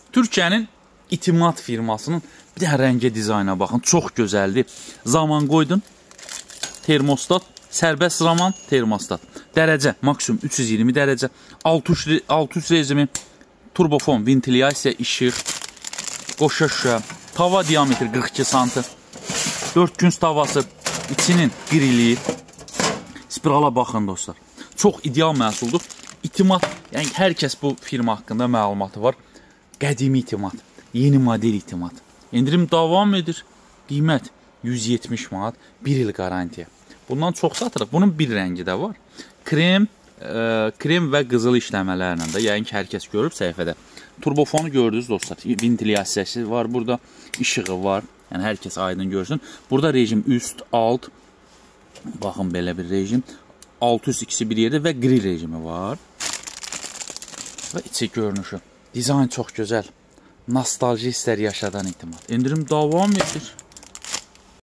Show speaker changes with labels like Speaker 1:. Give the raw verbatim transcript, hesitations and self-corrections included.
Speaker 1: Türkiyənin İtimad firmasının bir də rəngə dizayna baxın. Çox gözəldir. Zaman qoydun. Termostat. Sərbəst zaman termostat. Dərəcə maksimum üç yüz iyirmi dərəcə. altı yüz rejimi. Turbofon, ventilyasiya, işıq. Qoşa şüşə. Tava diametri qırx iki santim. dörd günc tavası. İçinin qrili. Spirala baxın dostlar. Çox ideal məhsuldur. İtimad, yəni hər kəs bu firma haqqında məlumatı var. Qədimi İtimad, yeni model İtimad. İndirim davam edir. Qiymət yüz yetmiş manat, bir il garantiya. Bundan çox satırıq. Bunun bir rəngi də var. Krem, e, krem və qızıl işləmələrlə də, yəni ki, hər kəs görüb səhifədə. Turbofonu gördünüz dostlar. Ventilyasiyası var burada, işığı var. Yəni hər kəs aydın görsün. Burada rejim üst, alt. Baxın belə bir rejim. altı yüz ikisi bir yerdə və grill rejimi var. Və içi görünüşü. Dizayn çox gözəl. Nostalji hissləri yaşadan İtimad. İndirim davam edir.